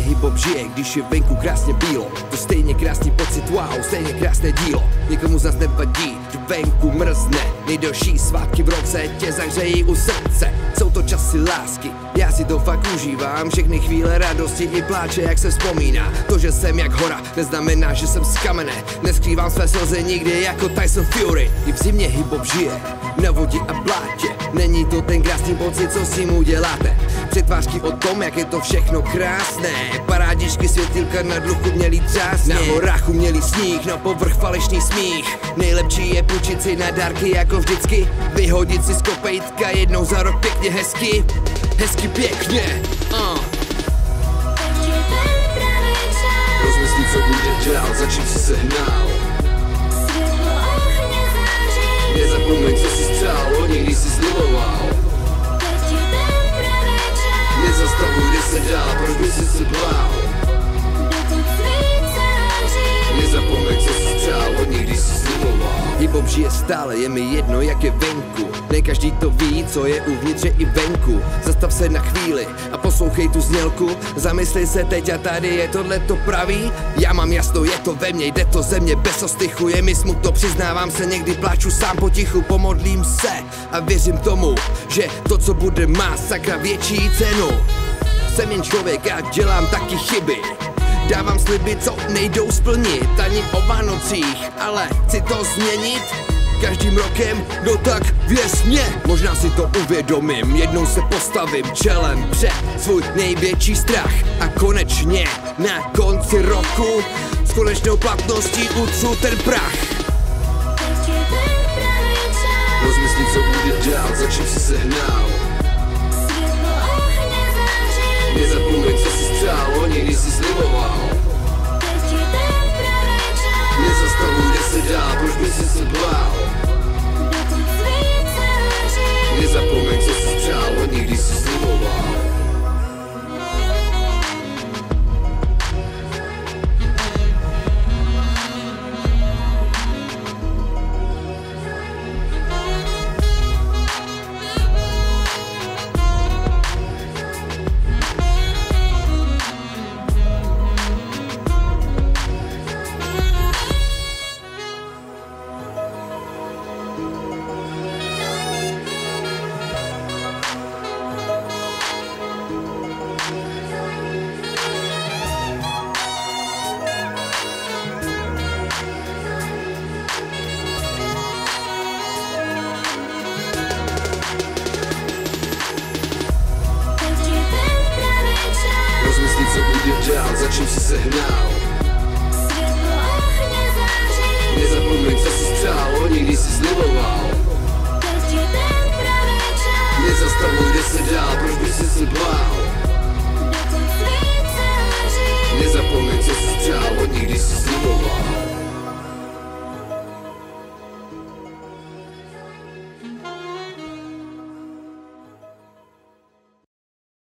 hip-hop žije, když je venku krásně bílo. To stejně krásný pocit, wow, stejně krásné dílo. Někomu zas nevadí, že venku mrzne. Nejdelší svátky v roce tě zahřejí u srdce. Jsou to časy lásky, já si to fakt užívám. Všechny chvíle radosti i pláče, jak se vzpomíná. To, že jsem jak hora, neznamená, že jsem z kamene. Neskrývám své slzy nikdy jako Tyson Fury. I v zimě hip-hop žije, na vodě a blátě. Není to ten krásný pocit, co si mu děláte. Přetvářky o tom, jak je to všechno krásné. Parádičky, světilka nad luchu měli třásně. Na horách uměli sníh, na povrch falešný smích. Nejlepší je půjčit si na dárky jako vždycky. Vyhodit si z kopejtka jednou za rok pěkně hezky. Hezky pěkně, Rozmysli, co bude dál, za čím si se hnal. Nezapomeň, co si přál, o někdy si sliboval. Nezastavuj, kde se dál, proč by si se bál. Nezapomeň, co si přál, od někdy si sliboval. Hip-hop žije stále, je mi jedno, jak je venku. Ne každý to ví, co je uvnitř i venku. Zastav se na chvíli a poslouchej tu znělku. Zamysli se teď a tady je tohle to pravý. Já mám jasno, je to ve mně, jde to ze mě bez ostychu. Je mi smutno, přiznávám se, někdy pláču sám potichu. Pomodlím se a věřím tomu, že to, co bude, má sakra větší cenu. Jsem jen člověk a dělám taky chyby. Dávám sliby, co nejdou splnit, ani o Vánocích, ale chci to změnit každým rokem, no tak věř mě. Možná si to uvědomím, jednou se postavím čelem před svůj největší strach. A konečně na konci roku s konečnou platností utřu ten prach. Rozmysli, co bude dál, za čím si se hnal. Nezapomeň, co si přál, o někdy si sliboval. Nezastavuj, kde se dál, proč by si se bál. Nezapomeň, co si přál, o někdy si sliboval. Rozmysli, co bude dál, za čím si se hnal. Nezapomeň, co si přál, o někdy si sliboval. Nezastavuj, kde se dál, proč by si se bál.